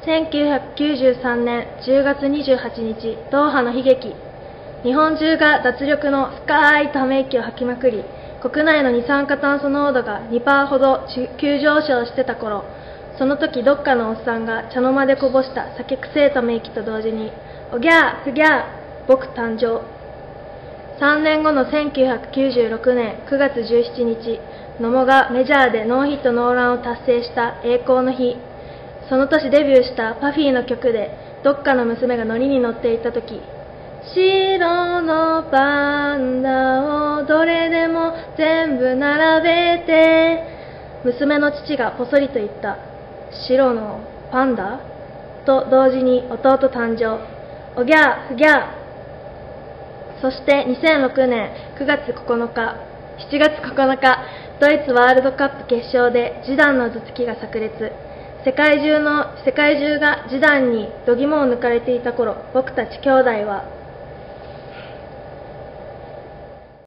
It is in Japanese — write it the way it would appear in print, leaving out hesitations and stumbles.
1993年10月28日、ドーハの悲劇。日本中が脱力の深いため息を吐きまくり、国内の二酸化炭素濃度が2%ほど急上昇してた頃、その時どっかのおっさんが茶の間でこぼした酒くせえため息と同時に、おぎゃーふぎゃー、僕誕生。3年後の1996年9月17日、野茂がメジャーでノーヒットノーランを達成した栄光の日。その年デビューしたパフィーの曲で、どっかの娘が乗りに乗っていた時、白のパンダをどれでも全部並べて、娘の父がぽそりと言った。白のパンダと同時に弟誕生。おぎゃーふぎゃー。そして2006年9月9日、7月9日、ドイツワールドカップ決勝でジダンの頭突きが炸裂。世界中がジダンに度肝を抜かれていた頃、僕たち兄弟は